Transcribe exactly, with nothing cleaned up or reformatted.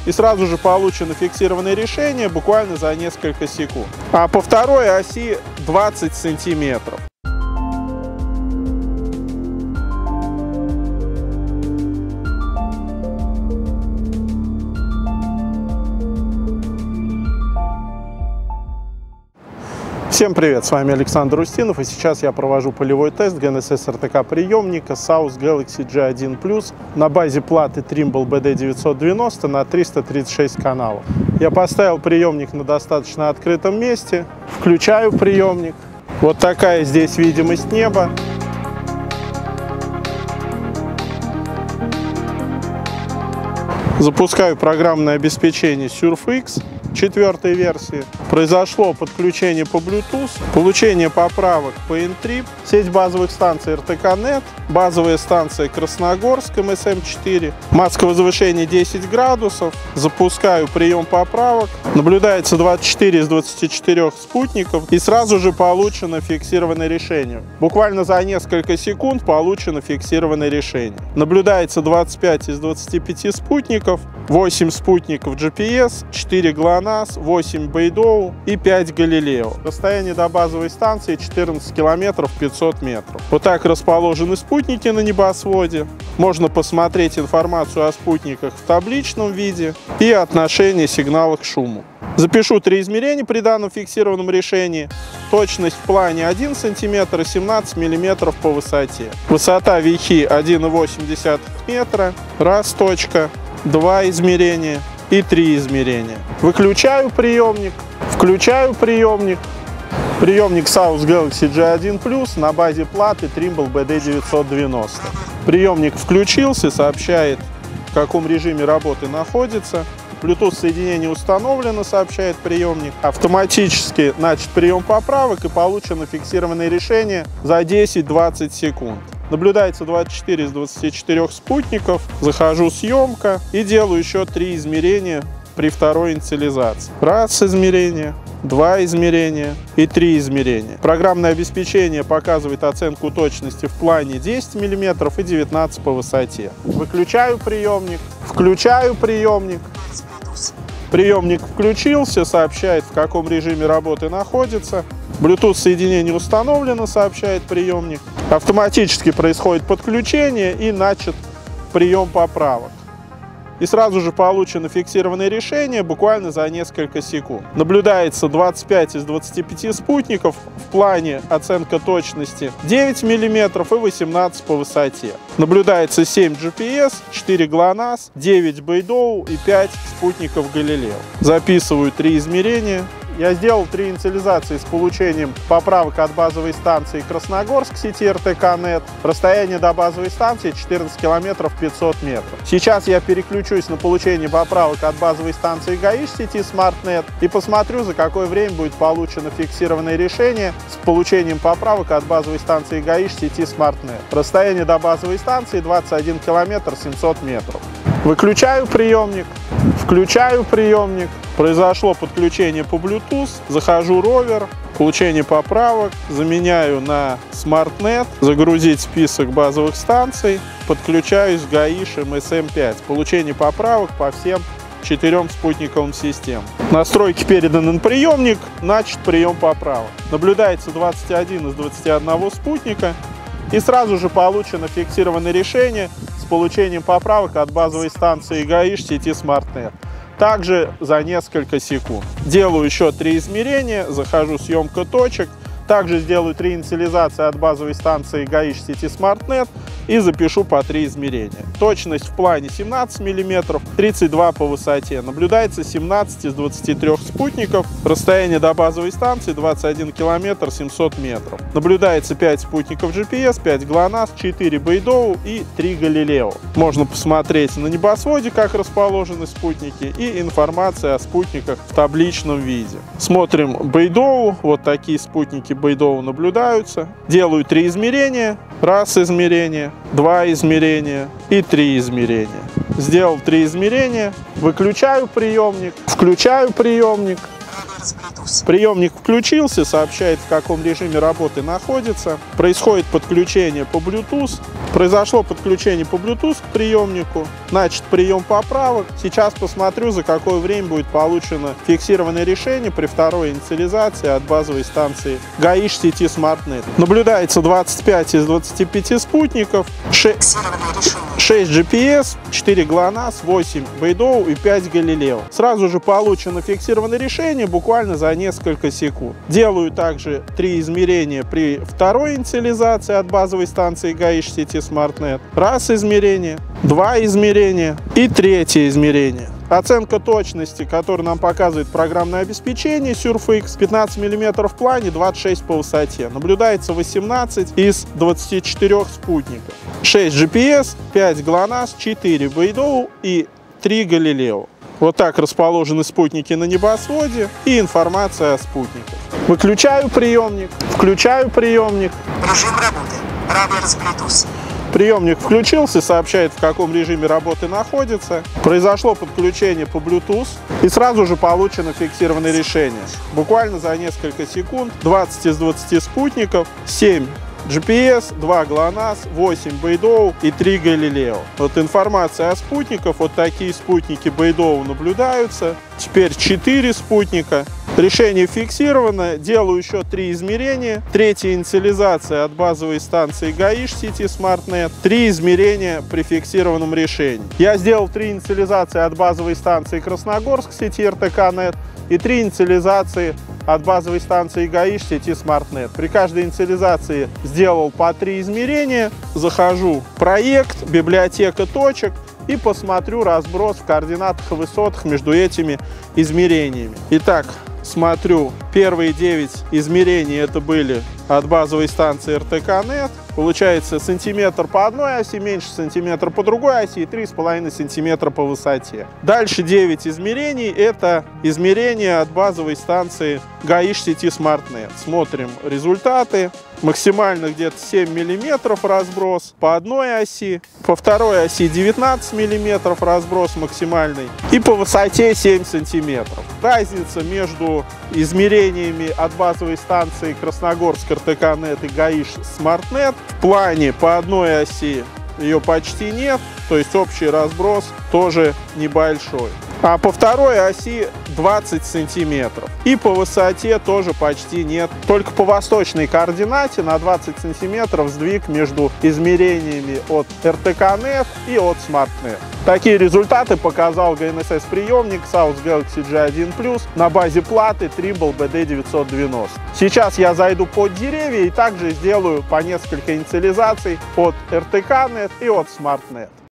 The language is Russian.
и сразу же получено фиксированное решение буквально за несколько секунд. А по второй оси двадцать сантиметров. Всем привет, с вами Александр Устинов, и сейчас я провожу полевой тест джи эн эс эс эр тэ ка приемника Saus Galaxy джи один плюс на базе платы Trimble би ди девятьсот девяносто на триста тридцать шесть каналов. Я поставил приемник на достаточно открытом месте, включаю приемник. Вот такая здесь видимость неба. Запускаю программное обеспечение SurfX четвертой версии. Произошло подключение по Bluetooth, получение поправок по Intrip, сеть базовых станций эр тэ ка нет, базовая станция Красногорск эм эс эм четыре, маска возвышения десять градусов. Запускаю прием поправок. Наблюдается двадцать четыре из двадцати четырёх спутников, и сразу же получено фиксированное решение. Буквально за несколько секунд получено фиксированное решение. Наблюдается двадцать пять из двадцати пяти спутников, восемь спутников джи пи эс, четыре ГЛОНАСС, восемь Beidou и пять Galileo. Расстояние до базовой станции четырнадцать километров пятьсот метров. Вот так расположены спутники на небосводе. Можно посмотреть информацию о спутниках в табличном виде и отношение сигнала к шуму. Запишу три измерения при данном фиксированном решении. Точность в плане один сантиметр и семнадцать миллиметров по высоте. Высота вехи один и восемь десятых метра. Раз точка. Два измерения и три измерения. Выключаю приемник, включаю приемник. Приемник Saus Galaxy джи один плюс на базе платы Trimble би ди девятьсот девяносто. Приемник включился, сообщает, в каком режиме работы находится. Bluetooth соединение установлено, сообщает приемник. Автоматически начат прием поправок и получено фиксированное решение за десять-двадцать секунд. Наблюдается двадцать четыре из двадцати четырёх спутников. Захожу съемка и делаю еще три измерения при второй инициализации. Раз измерение, два измерения и три измерения. Программное обеспечение показывает оценку точности в плане десять миллиметров и девятнадцать по высоте. Выключаю приемник, включаю приемник. Приемник включился, сообщает, в каком режиме работы находится. Bluetooth соединение установлено, сообщает приемник. Автоматически происходит подключение и начат прием поправок. И сразу же получено фиксированное решение буквально за несколько секунд. Наблюдается двадцать пять из двадцати пяти спутников, в плане оценка точности девять миллиметров и восемнадцать по высоте. Наблюдается семь джи пи эс, четыре ГЛОНАСС, девять Beidou и пять спутников Galileo. Записываю три измерения. Я сделал три инициализации с получением поправок от базовой станции Красногорск сети эр тэ ка нет. Расстояние до базовой станции четырнадцать километров пятьсот метров. Сейчас я переключусь на получение поправок от базовой станции гаиш сети SmartNet и посмотрю, за какое время будет получено фиксированное решение с получением поправок от базовой станции гаиш сети SmartNet. Расстояние до базовой станции двадцать один километр семьсот метров. Выключаю приемник, включаю приемник. Произошло подключение по Bluetooth, захожу ровер, получение поправок, заменяю на SmartNet, загрузить список базовых станций, подключаюсь к гаиш эм эс эм пять, получение поправок по всем четырем спутниковым системам. Настройки переданы на приемник, начат прием поправок. Наблюдается двадцать один из двадцати одного спутника и сразу же получено фиксированное решение с получением поправок от базовой станции гаиш сети SmartNet. Также за несколько секунд. Делаю еще три измерения, захожу съемка точек. Также сделаю три инициализации от базовой станции гаиш сети SmartNet и запишу по три измерения. Точность в плане семнадцать миллиметров, тридцать два по высоте. Наблюдается семнадцать из двадцати трёх спутников. Расстояние до базовой станции двадцать один километр семьсот метров. Наблюдается пять спутников джи пи эс, пять ГЛОНАСС, четыре Beidou и три Galileo. Можно посмотреть на небосводе, как расположены спутники, и информация о спутниках в табличном виде. Смотрим Beidou. Вот такие спутники Beidou наблюдаются. Делаю три измерения. Раз измерение, два измерения и три измерения. Сделал три измерения. Выключаю приемник, включаю приемник. Wireless Bluetooth. Приемник включился, сообщает, в каком режиме работы находится. Происходит подключение по Bluetooth. Произошло подключение по Bluetooth к приемнику. Начат прием поправок. Сейчас посмотрю, за какое время будет получено фиксированное решение при второй инициализации от базовой станции гаиш сети SmartNet. Наблюдается двадцать пять из двадцати пяти спутников, шесть джи пи эс, четыре ГЛОНАСС, восемь Beidou и пять Galileo. Сразу же получено фиксированное решение буквально за несколько секунд. Делаю также три измерения при второй инициализации от базовой станции гаиш сети SmartNet. Раз измерение, два измерения и третье измерение. Оценка точности, которую нам показывает программное обеспечение SURFX, пятнадцать миллиметров в плане, двадцать шесть по высоте. Наблюдается восемнадцать из двадцати четырёх спутников. шесть джи пи эс, пять ГЛОНАСС, четыре Beidou и три Galileo. Вот так расположены спутники на небосводе и информация о спутниках. Выключаю приемник, включаю приемник. Режим работы. Wireless Bluetooth. Приемник включился, сообщает, в каком режиме работы находится. Произошло подключение по Bluetooth и сразу же получено фиксированное решение. Буквально за несколько секунд двадцать из двадцати спутников, семь джи пи эс, два ГЛОНАСС, восемь Beidou и три Galileo. Вот информация о спутниках. Вот такие спутники Beidou наблюдаются. Теперь четыре спутника. Решение фиксировано. Делаю еще три измерения. Третья инициализация от базовой станции гаиш сети SmartNet. Три измерения при фиксированном решении. Я сделал три инициализации от базовой станции Красногорск сети эр тэ ка нет и три инициализации от базовой станции гаиш сети SmartNet. При каждой инициализации сделал по три измерения. Захожу в проект, библиотека точек и посмотрю разброс в координатах и высотах между этими измерениями. Итак, смотрю, первые девять измерений это были от базовой станции эр тэ ка нет. Получается сантиметр по одной оси, меньше сантиметра по другой оси и три с половиной сантиметра по высоте. Дальше девять измерений это измерения от базовой станции гаиш сети SmartNet. Смотрим результаты. Максимально где-то семь миллиметров разброс по одной оси, по второй оси девятнадцать миллиметров разброс максимальный и по высоте семь сантиметров. Разница между измерениями от базовой станции Красногорск эр тэ ка нет и гаиш SmartNet в плане по одной оси ее почти нет, то есть общий разброс тоже небольшой. А по второй оси двадцать сантиметров. И по высоте тоже почти нет. Только по восточной координате на двадцать сантиметров сдвиг между измерениями от эр тэ ка нет и от SmartNet. Такие результаты показал джи эн эс эс-приемник South Galaxy джи один плюс на базе платы Trimble би ди девятьсот девяносто. Сейчас я зайду под деревья и также сделаю по несколько инициализаций от эр тэ ка нет и от SmartNet.